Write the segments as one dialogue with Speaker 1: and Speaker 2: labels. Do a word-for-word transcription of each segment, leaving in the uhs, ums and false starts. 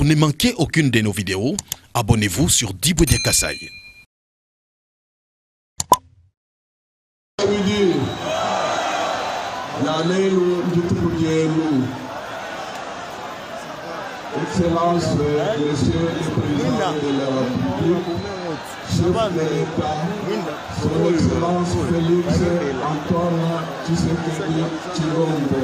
Speaker 1: ne manquez aucune de nos vidéos, abonnez-vous sur Diboudia Kasai.
Speaker 2: Excellence, Monsieur le Président de la République, chef de l'État, Son Excellence Félix Antoine Tshisekedi Tshilombo,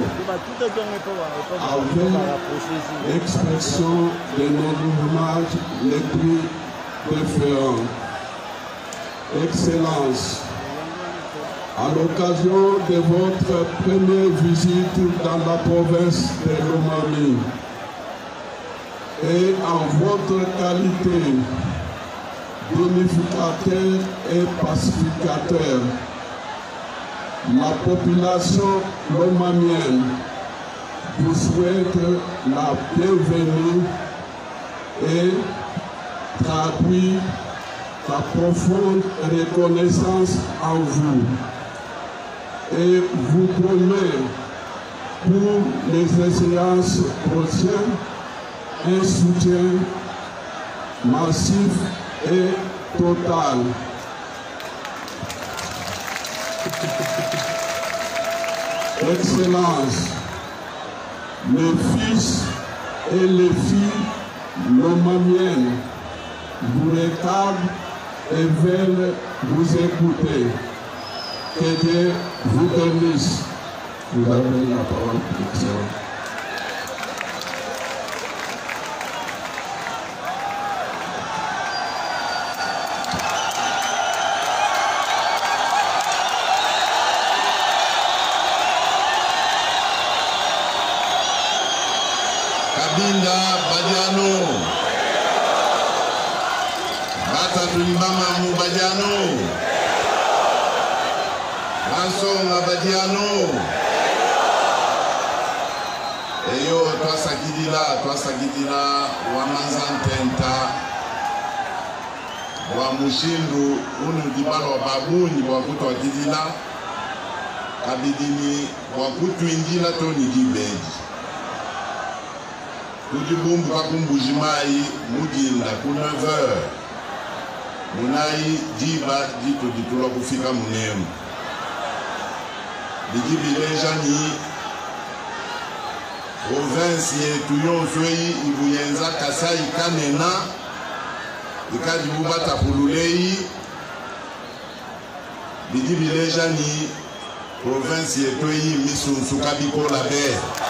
Speaker 2: avec l'expression de nos hommages les plus déférents. Excellence, à l'occasion de votre première visite dans la province de Lomami, et en votre qualité d'unificateur et pacificateur, la population lomamienne vous souhaite la bienvenue et traduit sa profonde reconnaissance en vous et vous promet pour les séances prochaines un soutien massif et total. Excellence, les fils et les filles lomamiennes vous regardent et veulent vous écouter. Que Dieu vous bénisse. Vous avez la parole, Excellence.
Speaker 3: Kabinda Badiano Bata Tulimama Mubadiano Bansonga Badiano Eyo Twasa Gidila Twasa Gidila Wamanzantenta Wa Mushindu Unu Dibalo Babuni Wakutu wa Gidila Kabidini Wakutu Indila Toni Gibeji Kujibumbu kakumbujimai mudinda ku neuf heures munai diba dito ditula kufika munemu dijibileja ni province yetu yonso yi ibuyenza Kasai kanena ikadi bubata pululei dijibileja ni province yetu yi misunsu kabikola be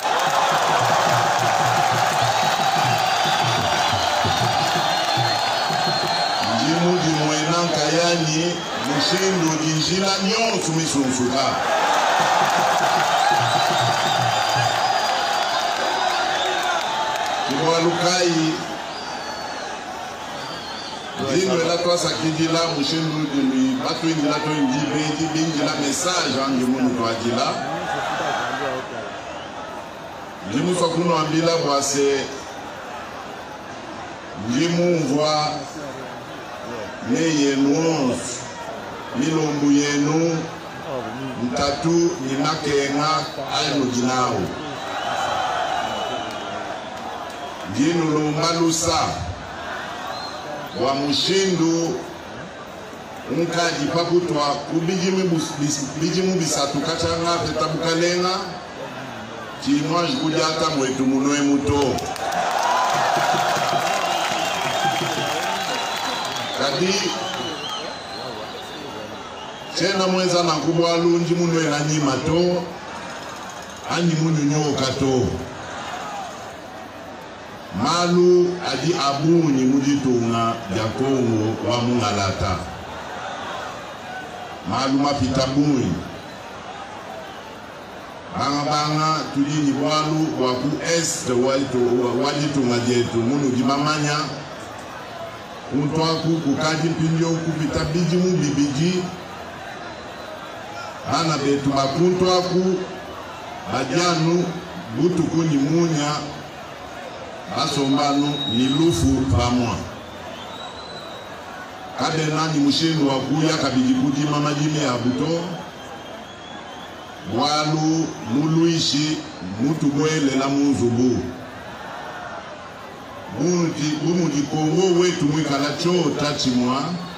Speaker 3: Mudi mwenanka yani mushindu jinjila nyonsu misunsuka Kiwalukai Dino ela twasa kidila mushindu dimi batu indila to indibe indila message ange munu to adila Dimu fakuno ambila bwase Dimu mvwa ne yenu onze milombu yenu mtatu ninakenga ayinu jinawo Dinu lumbalusa wa mushindu unkaji pakutwa kubijimu bisatu kachanga petabukalenga chimwaji kujata mwetu munoe muto Kadi Chena mweza na kubwa lunji munu ena nyima to Ani munu nyoka to Malu adi abuni mujitunga Jakongo wa mungalata Malu mapita buni Banga banga tulini walu waku est wajitunga jetu Munu jimamanya Untwaku kukaji pinyo kupita biji mubibiji Hana betu bakuntwaku Badianu butu kuni munya Basombanu nilufu pamwa Kade nani mushenu wakuya kabiji kuti mama jime ya buto Walu muluishi mutu mwele la munzubu Bumu di Congo wetu mwikala chota chimwa.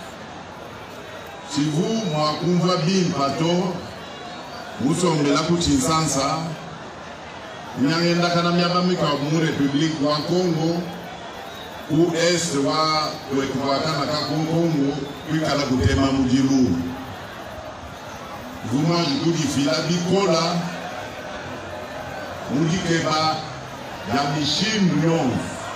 Speaker 3: Si vous mwakumva bin pato musongela kuchinsansa nyangenda kana myabamika mu Republique wa Congo u est wa wekubakana ka Congo kwikala kutema mujilu vuma jikudi fila bikola mujikeba ya mishindu yon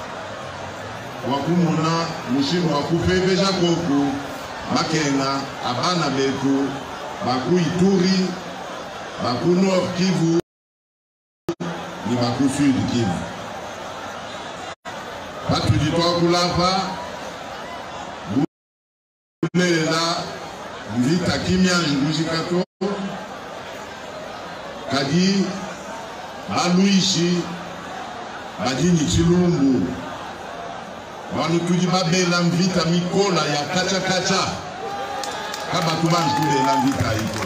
Speaker 3: wakumuna mushindu wakupepesha koko makenga abana betu baku Ituri baku Nord Kivu ni baku Sud Kivu batu ditwa kulapa bulela mvita kimya njujikato kadi baluishi badini chilumbu wanu tuji babela mvita mikola ya kacha kacha kaba tubanji kulela mvita iko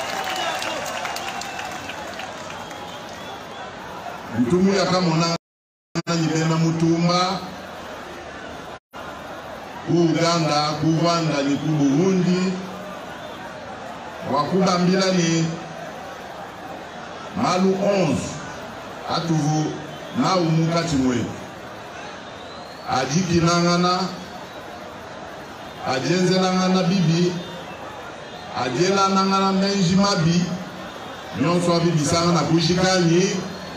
Speaker 3: mtumu ya kamona nibena mutumba ku Uganda ku Rwanda ni ku Burundi wakubambila ni malu onze atuvu na umukati mwetu ajiki nangana ajenze nangana bibi ajela nangana menji mabi nyonso abibi sangana kushikani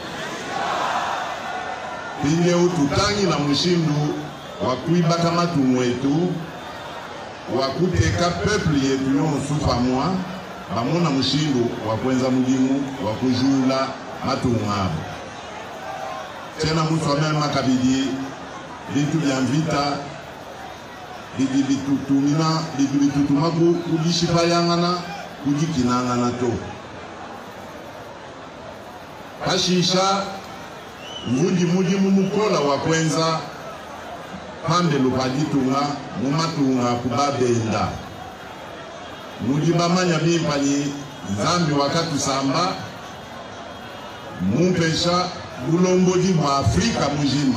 Speaker 3: pinde ututangi na mushindu wakuibaka matumu wetu wakuteka peuple yetu nyonso pamwa bamona mushindu wakwenza mulimu wakujula matumu abo tena mutu amema kabidi bintu bya mvita bidi bitutumina bidi bitutuma kujishipayangana kujikinangana to kashisha mvundi muji mumukola wakwenza pambe lupajitunga mumatunga kubabenda muji bamanya bimpani nzambi wakati samba mumpesha bulombodi mwa Afrika mujima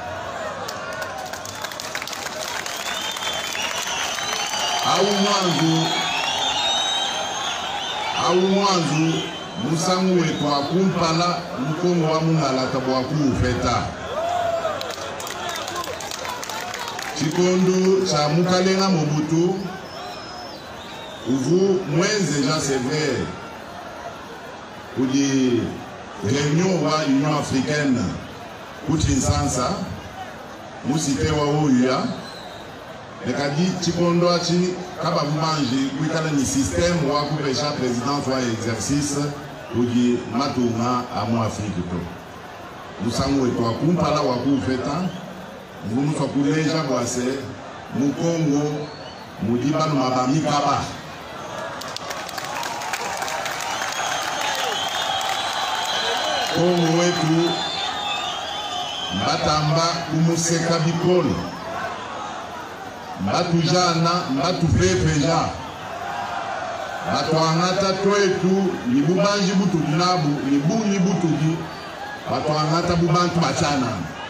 Speaker 3: au mwanzu au mwanzu musangu wetu akumpala mkongo wa mungala tabo wakufeta chikondo cha mukalenga Mobutu uvu mwenze Jean Sévère kudi réunion wa Union Africaine kuchinsansa musipewa uya ekadi chikondo achi kaba manje kwikala ni système wa kupesha président wa exercice kudi matunga amu Afrique to musango wetu akumpala wakufeta mvumu so kuleja bwase mu Congo mudiba no mabami kaba Congo wetu mbatamba kumuseka bikolo mbatu jana mbatu pepeja batu angata twetu ni bubanji butuki nabu ni bunyi butuki batu angata bubantu bachana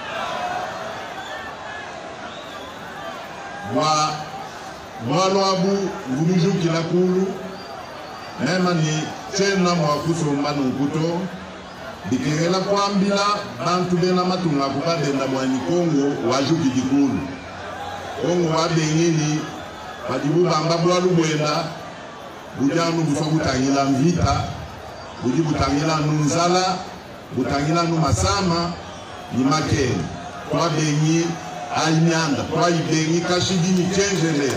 Speaker 3: wa mwalo abu ngumuju kilakulu nema ni tena mwakusomba nukuto dikengela kwambila bantu bena matunga kubadenda mwani Kongo wajuki dikulu Kongo wabengini badibu bamba bwalu bwenda bujanu buso butangila mvita buji butangila nunzala butangila numasama ni makeni kwa bengi anyanda kwa ibengi kashidini chenjele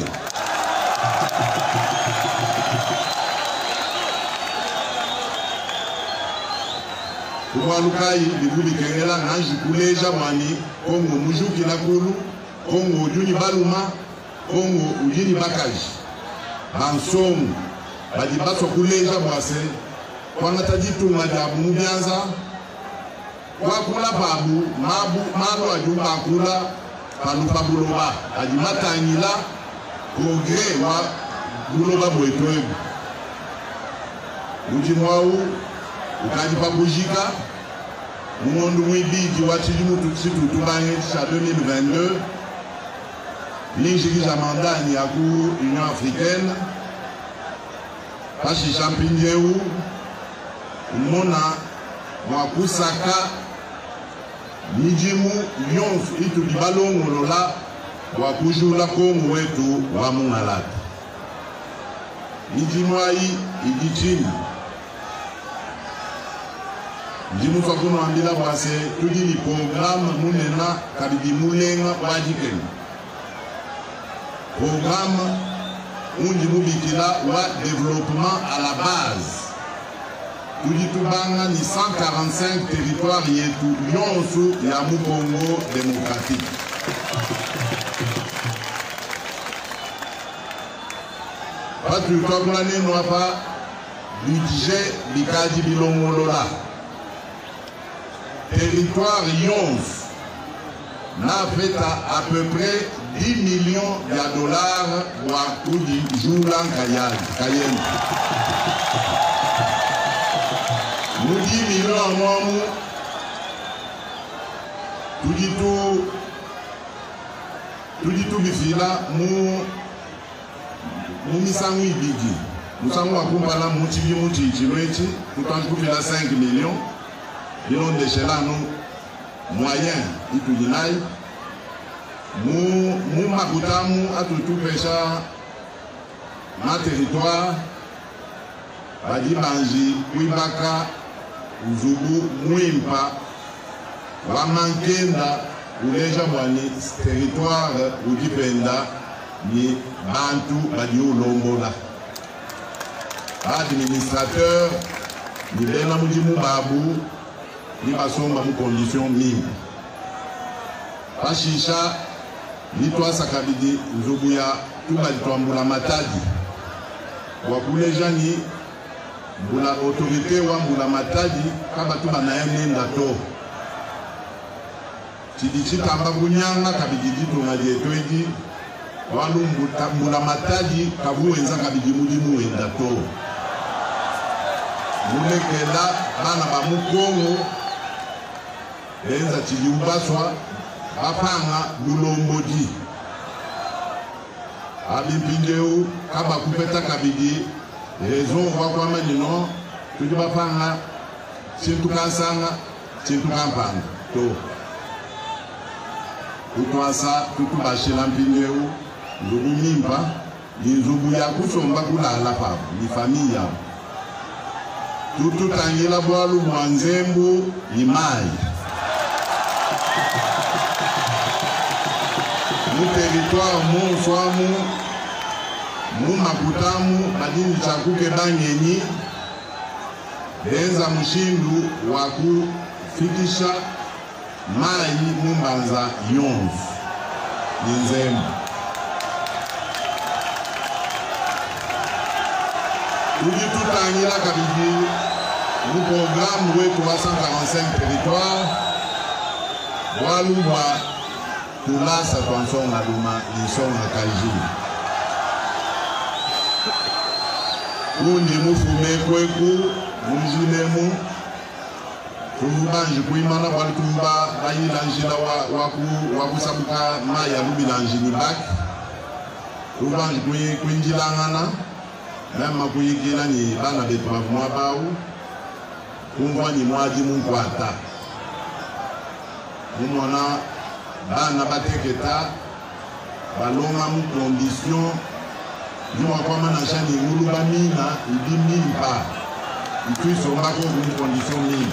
Speaker 3: Kuwalukai bibuli kengela nanji kuleja mwani Kongo mujuki na kulu Kongo ujuni baluma Kongo ujini bakaji bansomu badibaso kuleja mwase kwa ngatajitu majabu mubyanza kwa kula babu mabu mabu ajumba kula palupa buloba ajimatangila kogre wa buloba mwetoebu ujimwau ukajipa bujika Mungondu mwibidi wachidimu tutsitu tubange cha deux mille vingt-deux. L'injiri jamandani ya ku Union africaine. Pashi champigneou. Mona mwakusaka. Nijimu yonfu itu dibalongo lola. Wakujula kongo wetu wa mungalati. Nijimu ayi idichini. Ndimu fakuno ambila wase tudi ni programme munena kabidi mulenga wajikeni. Programme undi mubikila wa développement à la base. Tudi tubanga ni cent quarante-cinq territoires yetu yonsu ya mu Congo démocratique. Patu tobulane noapa budget bikaji bilongolola. Territoire Yonf n'a fait à, à peu près dix millions de dollars pour Koudi Joulan Kayen. Nous dix millions à moi, tout dit tout, tout dit tout bifila, nous nous misons ibigi. Nous sommes à Kumpala, nous tivons mouti chinoiti, tout en tout il a cinq millions. Bilon de chez là, nous, moyens, itudinaï, nous, nous, makutamu, à tout tout pécha, ma territoire, Badi Banji, Ouibaka, Uzubu, Mouimpa, Wamankenda, Uleja Mwani, territoire, Udipenda, ni Bantu, Badi Ulombola. Administrateur, ni Bena Mujimu Babu, ni basomba mu condition mingi. Pashisha ni twasa kabidi nzubuya tubalitwambula matadi. Wakule jani mbula autorité wa mbula matadi kaba tuba na yenda to. Tidichi tamba bunyanga kabidi ditu ngajetweji walu mbula matadi kavu wenza kabidi mudimu wenda to. Mulekela bana ba mukongo Enza chiliubaswa bapanga lulombodi abimpingeu kaba kupeta kabidi raison wakwa manino tudi bapanga chintu kansanga chintu kampanga to utwasa tutubashila mpingeu ndugu mimpa nzubu ya kusomba kulala papo ni familia tututangila bwalu mwanzembu imai mu territoire mu swamu mu makutamu madini chakuke bangenyi denza mshindu wa kufikisha mai mumbanza yonfu ninzembu tudi tutangila kabidi mu programme wetu wa cent quarante-cinq territoires walumwa tulasa twansonga luma insonga kajini undi mufume kweku mujinemu tuvubanji kuimana walitumba bayilanjila wakusabuka wa maya lubilanjini baki tuvubanji kuinjilangana mema kuyikila ni bana betu bavumwa bawu kumva ni mwaji munkwata mumona bana bateketa balonga mu condition Nous avons un chien de Moulubamina, il dit mille pas. Il tue son bac dans une condition mille.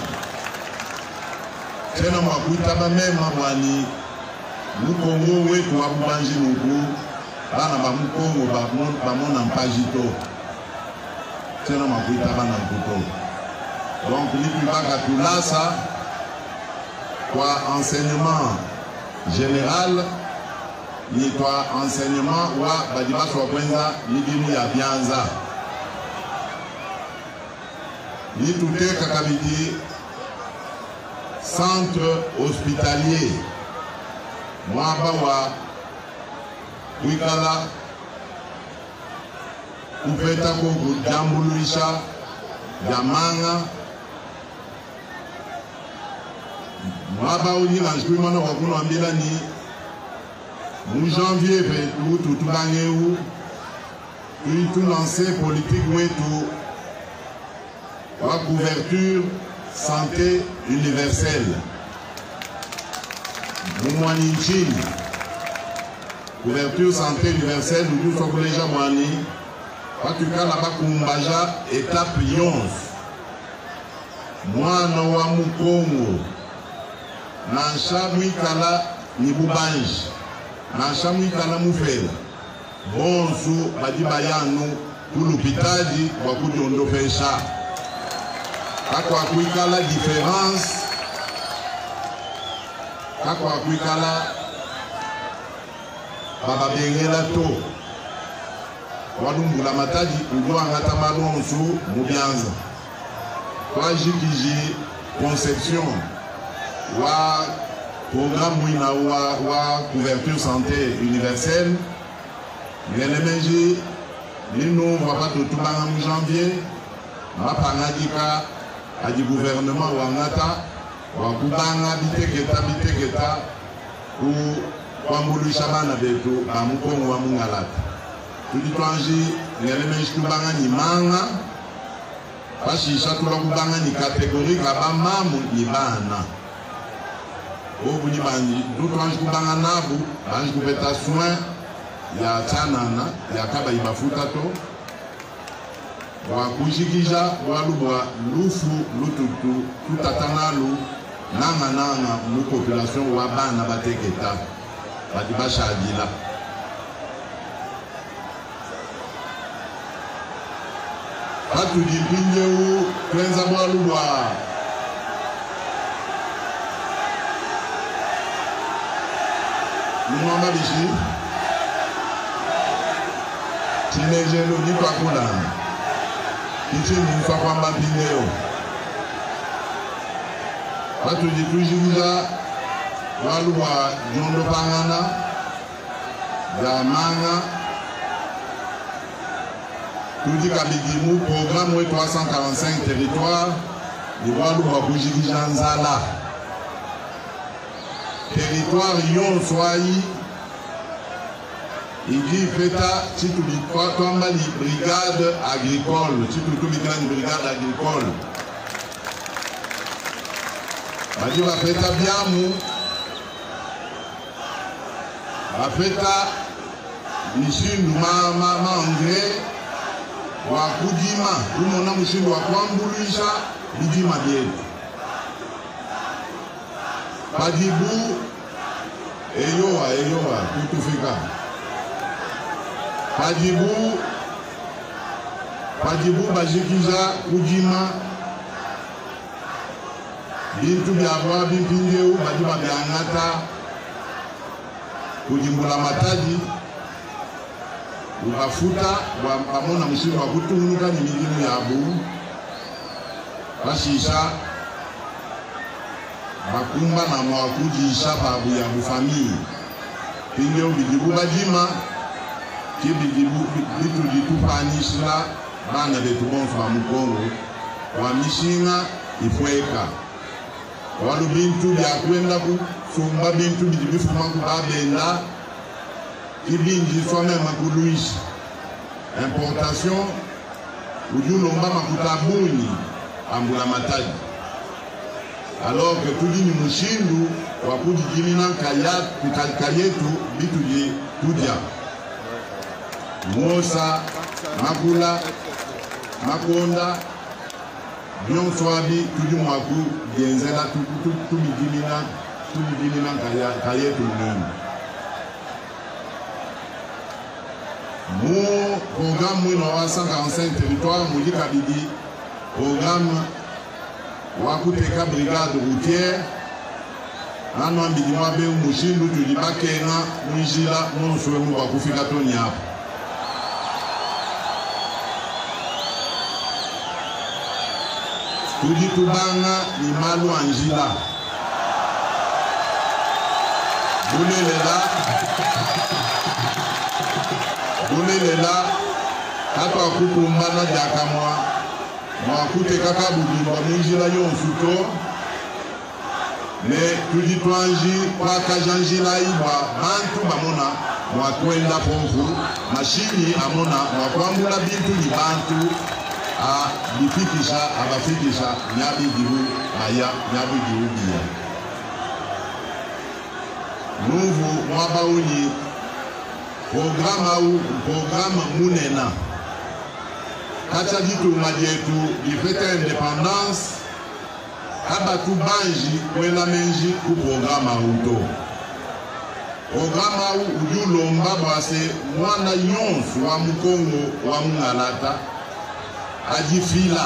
Speaker 3: C'est un peu de temps même, nous Congo, oui, pour manger nos goûts. Là, nous avons Congo, nous avons un pagito. C'est un peu de temps même. Donc, il n'y a pas tout là, ça. Quoi, enseignement général. Ni toi enseignement wa badiba swakwenza lidimu ya bianza ni tute kakabidi centre hospitalier mwaba wa wikala kupeta ko kujambululisha jamanga Mwaba uni na jkuimana wakuno ambila ni mu janvier vetu tutubange u puis tout lancé politique wetu wa couverture santé universelle. Mumwani nchini couverture santé universelle nous sommes déjà mwani patuka la bakumbaja étape onze mwana wa mukongo na nshamwi kala ni bubanji na nshamwi kala mufela bonsu badi bayanu kulupitaji wa kujiondopesha kakwa kuikala différence kakwa kuikala baba bengela to wadumbula mataji udwa ngata malonsu mubyanza kwa jikiji conception wa programme wina wa wa couverture santé universelle ngelemeji nino wapatu tubanga mu janvier mapangajika aji gouvernement wa ngata wa kubanga biteketa biteketa ku kwambulisha bana betu ba mukongo wa mungalata tuditwanji ngelemeji tubanga ni manga bashisha tula kubanga ni kategori kaba mamu ni bana obu ni bandi tutwanji kubanga nabu banji kupeta soin ya chanana ya kaba ibafuta to wa kujikija walubwa lufu lututu tutatanalu nanga nanga mu population wa bana bateketa badi bashadila hatu dipinje u kwenza walubwa mwamba bishi tinejelo ni kwa kulana kichi ni kwa kwamba pindeo watu jitujiza walu wa jondo pangana ya manga tudi kabigimu programme we trois cent quarante-cinq territoires ni walu wa kujigiza nzala territoire yon swai Igi feta titu bikwa twamba li brigade agricole titu tu bikani brigade agricole badi ba feta biamu ba feta mishindu ma ma ma ngre wa kudima umona mushindu wa kwambulisha bidima bietu badibu eyoa eyoa kutufika Pajibu Pajibu bajikiza kujima bintu byabwa bimpingeu bajiba byangata kujimbula mataji ubafuta wa pamona mshindo wa kutunuka ni milimu yabu bashisha bakumba na mwakujisha babu ya bufamii pingeu bijibu bajima kibijibu bitu jitupanishila bana betu bonfu wa mukongo wa mishinga ifweka walu bintu bya kwenda kusumba bintu bijibifuma kubabenda kibinji swame makuluishi importation ujulomba makutabuni ambula mataji alors que tudi ni mushindu wa kujijimina kayetu bitu ji tudya Mosa, Makula, Makonda, Bion Swabi, tout le monde, Genzela, tout le dimina, tout le dimina, Kaye, tout le monde. Mon programme, nous avons cent quarante-cinq territoires, nous dit Kabidi, programme Wakuteka brigade routière, Nano Ambidi Mwabe, Mouchindu, tu dis Bakena, Mouijila, non, je veux Wakufika Tonia. Tudi tubanga ni malu anjila bulelela bulelela kato akukumbana jakamwa mwakute kaka budimba munjila yonsuto mais tudi twanji kwa kajanjila ibwa bantu bamona mwakwenda pofu mashini amona mwakwambula bintu ni bantu a bifikisha abafikisha nyabi gihu aya nyabi gihu bia nuvu mwabauni programa u programa munena kacha ditu madietu difete independance kaba tu banji kwela menji ku programa uto programa u ujulomba bwase mwana yonfu wa mukongo wa mungalata ajifila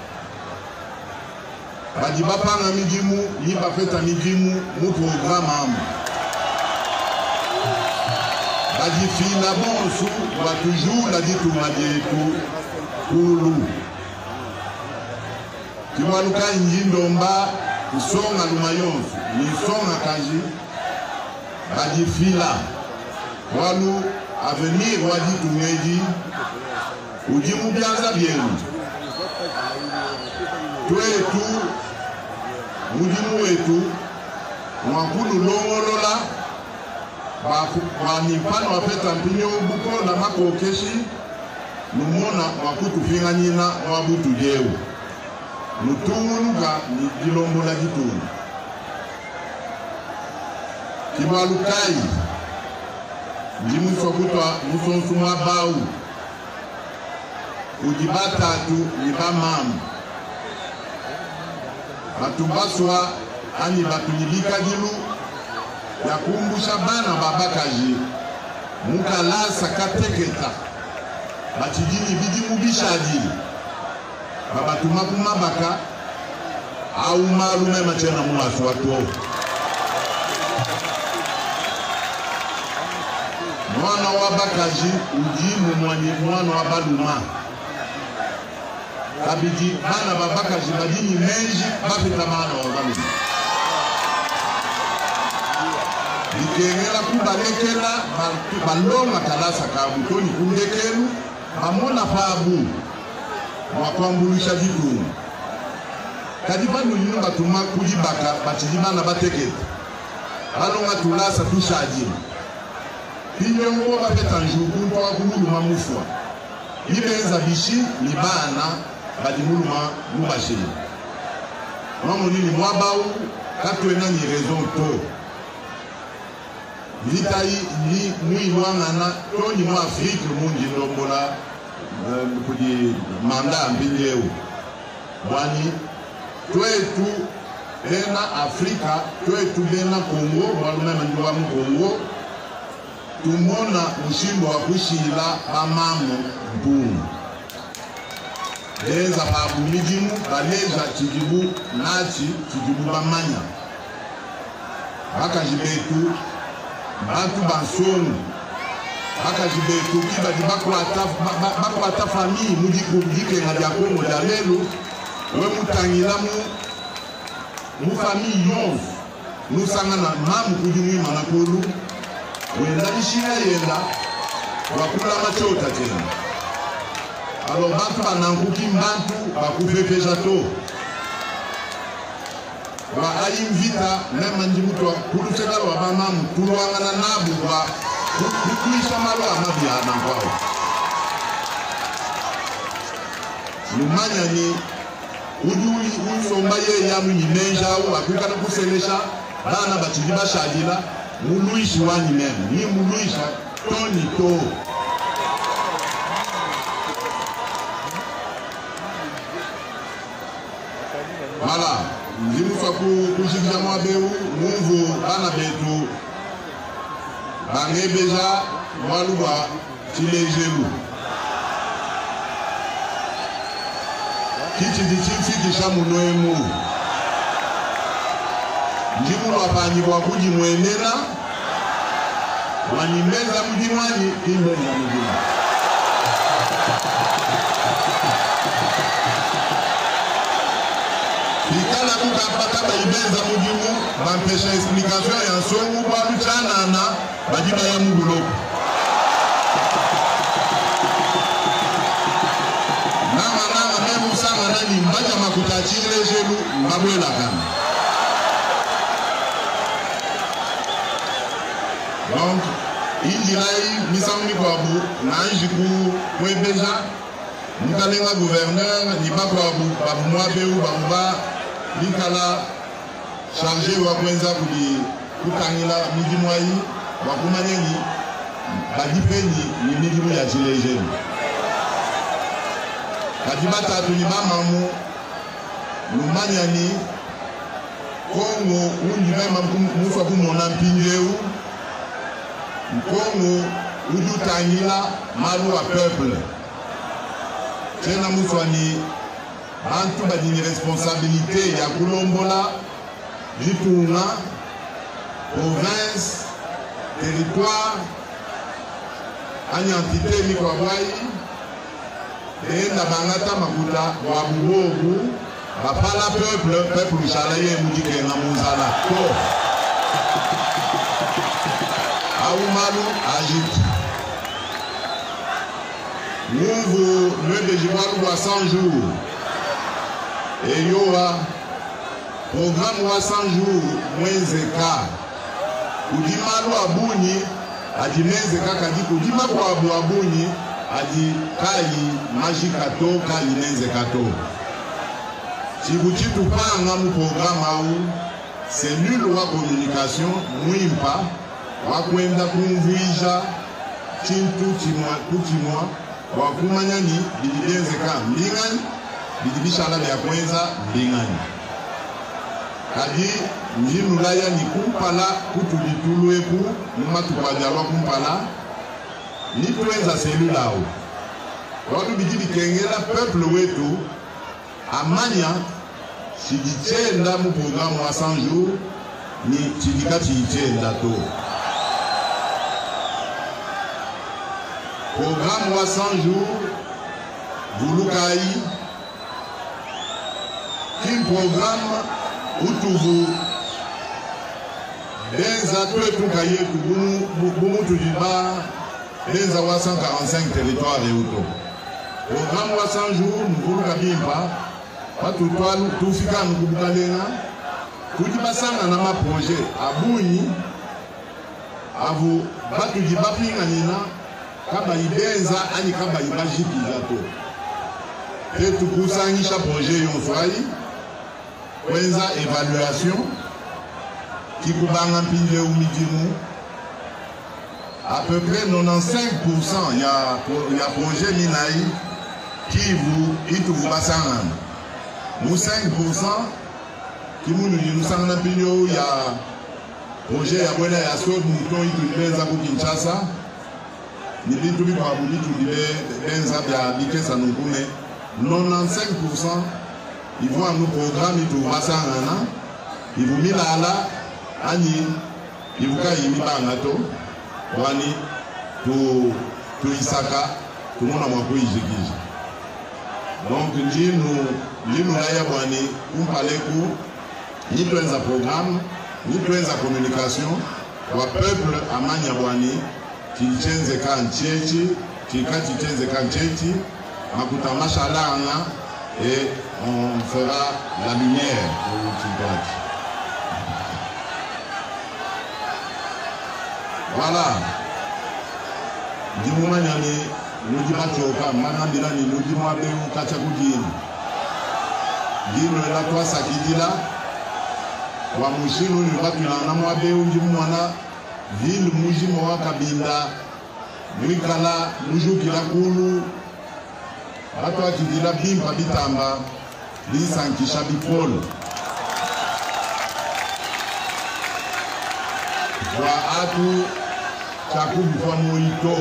Speaker 3: bajibapanga mijimu yibafeta mijimu mu programa amu bajifila bonsu wa toujours la ditu madietu kulu kiwaluka njindomba isonga lumayonsu ni isonga kaji bajifila walu avenir waditu ngeji ujimu bianza bienu twetu mujimu wetu mwakulu longolola wanipano wapeta mpinyo buko na makokeshi numona wakutu finga nina wabutu jeu nutunguluka ni jilombo la jitungu kibalukai ndimuso kutwa musonsuma bau ujibatatu nibamamu batubaswa ani batujibika jilu ya kumbusha bana babakaji mukalasa kateketa batijini bidi mubishaji babatuma kumabaka au malume machena mwasu watu mwana wa bakaji ujimu mwani mwana wa baluma kabidi bana babakaji badini menji bafita mwana wa baluma ikengela kubalekela balonga kalasa kabutoni kundekelu amona fabu mwakwambulisha jitu kadibanu nyumba tuma kujibaka batijibana bateketa balonga tulasa tushaji pinyo ngo bafeta njuku kwa kuluma mufwa ibenza bishi ni bana badimuluma mubashi mamo nini mwabau katwena ni raison to vitai ni mui wangana toni mu Afrique mungi ndombola kudi manda mbileu wani twetu bena Afrika twetu bena Kongo walume manduwa mu Kongo tumona mushimbo wa kushila bamamu mpungu leza babu mijimu baleja chijibu nachi chijibu bamanya baka jibetu bantu bansonu baka jibetu kiba dibako ata famille mudiku dike ngadia Kongo da lelo we mutangila mu mu famille yonfu nusangana mamu kujimu imana kolu wenda ishia yenda wakula machota tena alo bantu bananguki mbantu bakufefesha to wa ayimvita nema njimutwa kulusekala wa bamamu kuluangana nabu wa kukuisha malo amabiana kwao lumanya ni ujuli usomba ye yamu nyimenja au akwikana kuselesha bana bachidiba shadila muluishi wani meme ni muluisha toni to wala ndimufa kushikisha mwabeu mungu bana betu bangebeja mwaluwa chilejelu kichi dichifikisha munoemu ndimu wapanyi kwa kuji mwenera wanimeza mjimwani imeza mjimwani ikala kukapata baibeza mujimu bampesha explication ya songu kwa luchana na bajiba ya muguloko nama nama memu sana nani mbaja makutachile jelu mabwela kama Donc, Indirai, Misami Kwabu, Nanjiku, Webeja, Nkalenga gouverneur, Nibakwabu, Babumwabeu, Babuba, Nikala, chargé Wakwenza Kuli, Kukangila, Midimwai, Wakumaneni, Badipeni, Midimu Yachilejeni. Kadibata Tunibamamu, Lumaniani, Kongo, Undivema Mufaku Monampinjeu, Kongo, Udutangila, Malu à peuple. Tena Mouswani, Bantu Badini responsabilité, Yakulombola, Jitouna, province, territoire, Anyantité, Mikwabwai, et Nabangata Makuta, Wabubogu, Bapala peuple, peuple Chalaye, Moudike, Namouzala, Ko. Aoumalou agite. Nouveau, le de Jibalou à cent jours. Et Yoa, programme à cent jours, moins Zeka. Oudimalou à Bouni, a dit Menzeka, a dit Oudimalou à Bouni, a dit Kayi, Magikato, Kayi Menzekato. Si vous dites pas un programme, c'est nul ou communication, Mouimpa. Wakwenda kumvuija chintu chimwa kuchimwa wakumanyani bidibenzeka mbingani bidibishala bya kwenza mbingani kadi njinulaya ni kumpala kutulitulweku numatu kwajalwa kumpala ni twenza selulao watu bidibi kengela peuple wetu amanya sidichenda mu programme wa cent jours ni chidikati ichenda to. Programme à cent jours, Vouloukaï, un programme où tu vous des atouts tout cahier pour tout du bas, des cent quarante-cinq territoires et auto. Programme à cent jours, nous voulons pas, pas tout toi, tout fika nous voulons aller là. Tout du bassin dans ma projet, à Bouni, à vous, battu du bapi nanina. Kaba ibenza ani kaba ibajiki zato. Et tout kusangisha projet yonswai. Kwenza évaluation. Kikubanga mpinde umidimu. À peu près quatre-vingt-quinze pour cent il y a il y a projet minaï qui vous itu vous basangana. Nous cinq pour cent qui nous nous sangana pinyo il y a projet ya bwela ya sod mouton itu benza ku Kinshasa. Ni bintu biko abuli tudile benza bya bikesa nukume quatre-vingt-quinze pour cent ils vont à nos programmes ils vont basangana ils vont milala ani ils vont kai mibanga to wani to to isaka tout le monde a mwa ijikiji donc njinu njinu haya bwani kumpaleku ni tuenza programme ni tuenza communication wa peuple amanya bwani Chichenze kanchechi, chika chichenze kanchechi, makutamasha lana et on fera la lumière pour Chigati. Voilà. Dimuma nyani, nujima choka, manambila ni nujima beu kachakujini. Dino ela kwa sakidila, wa mushinu ni watu na namwa beu njimwana, ville mujimo wa Kabinda mwikala mujukila kulu watu wakidila bimpa bitamba lisankisha bipolo wa atu chakubi kwa moito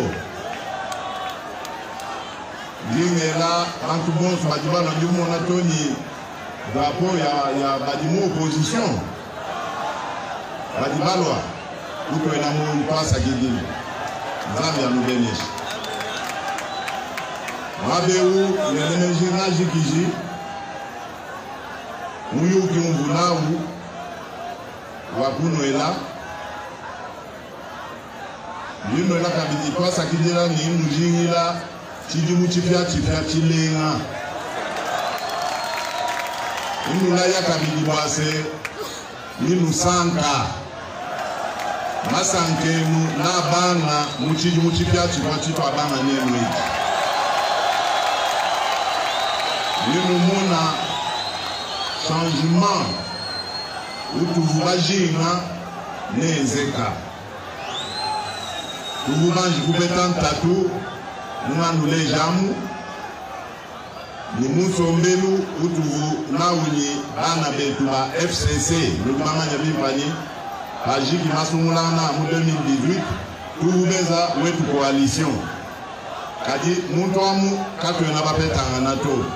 Speaker 3: lingela bantu bonso badibala njumo na toni drapeau ya ya badimo opposition badibalwa uko ina mu pasa gidini Zambia nubeneshi Mabeu nenemeji naji kiji Muyuki mvunawu Wakuno ela Lino ela kabiti pasa kidira ni mujingila Chijumu chifya chifya chilenga Inu la ya kabiti mwase Linu sanka masankemu na bana muchiji muchipya chikwa chitwa bana nenu iki ninu muna changement utuvubajinga nezeka tuvubanji kupetantatu nungandule jamu ni musombelu utuvu naunyi bana betu ba F C C lukimamanya bimpani Pajiki masumulana mu deux mille dix-huit tuvubeza wetu coalition kadi muntu amu katwena bapetanga nato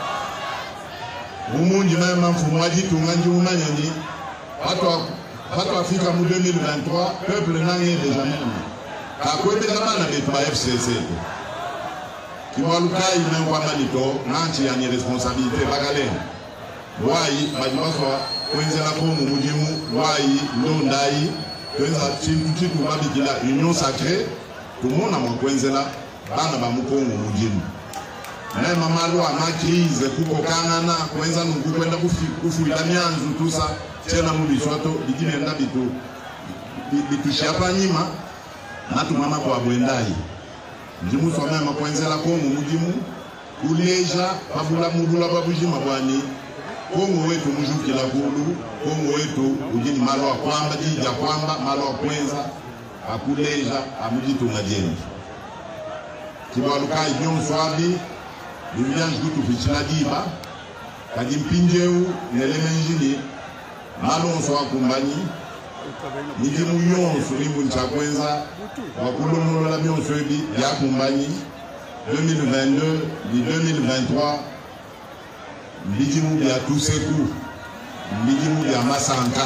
Speaker 3: umunji mema mfumu wajitunga nji umanyani pato Afrika mu deux mille vingt-trois peuple nange deja mena kakwebeza bana betu ba F C C kiwalukai mengwa manito nanchi yani responsabilité bagalene wai majibaswa kwenzela komu mujimu wai ndondai kwenza chintu chitu babikila union sacrée tumona mwa kwenzela bana ba mukongo mujimu naye mamalo ama crise kuko kangana kwenza nungu kwenda kufuila nyanzu tusa tena mu bishwato bigimenda bitu bitushapa nyima natu mama kwa bwendai njimu swa mama kwenzela komu mujimu kuleja pabula mudula babujima bwani Kongo wetu mujukila kulu, Kongo wetu ujini malo wa kwamba, jija kwamba, malo wa kwenza, akuleja, amujitu ngajeni. Kibalukai nyon swabi, duvianji kutu fichila diba, kajimpinjeu, nelemenjini, malo nswa kumbani, nijimu yonsu limbu ncha kwenza, wakulono la mionsu ebi, ya kumbani, deux mille vingt-deux, deux mille vingt-trois, Mbijimu bia Tuseku, mbijimu bia Masanka.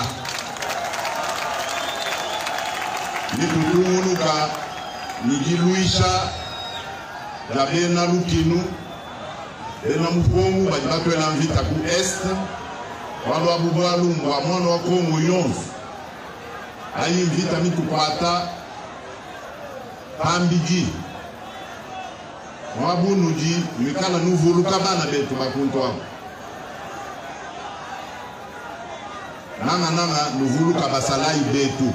Speaker 3: Nitutumunuka, nijiluisha, jabe na lukinu, bena mukongu, bajibatwe na mvita ku est, walo abubuwa lumbu, wamono wa Kongo yonsu. Ayi mvita mitupata, pambiji. Wabunuji, mikana nuvuluka bana betu bakunto wabu. Nanga nanga nuvuluka basalai betu.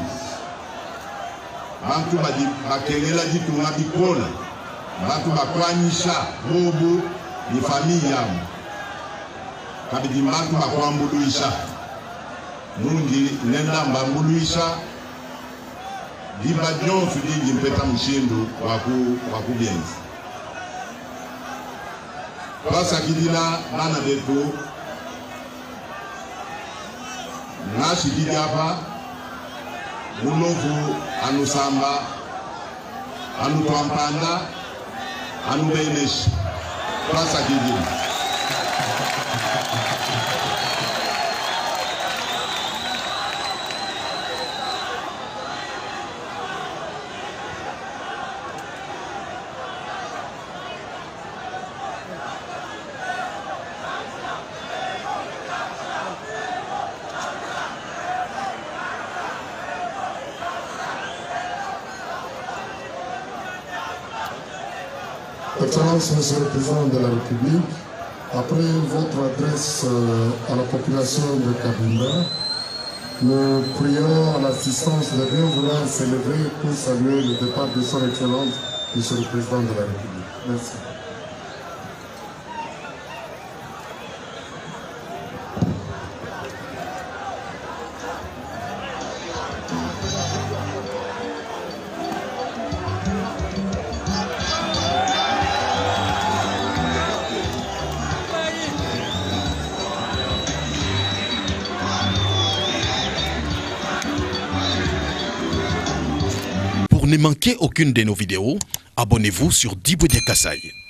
Speaker 3: Bantu bakengela jitu ngabikola. Bantu bakwanyisha, bobu, ni familia. Kabidi bantu bakwambuluisha. Nungi nenda mbambuluisha. Diba jonsu dingi mpeta mshindu waku, waku bienzi. Basa kidila bana betu. Nashi kidapa munofu anusamba anutuampanda anubeneshi pasa kidila
Speaker 4: Excellence, Monsieur le Président de la République, après votre adresse à la population de Cabinda, nous prions à l'assistance de bien vouloir s'élever pour saluer le départ de son Excellence, Monsieur le Président de la République. Merci.
Speaker 1: Pour ne manquer aucune de nos vidéos, abonnez-vous sur Diboudia Kassaï.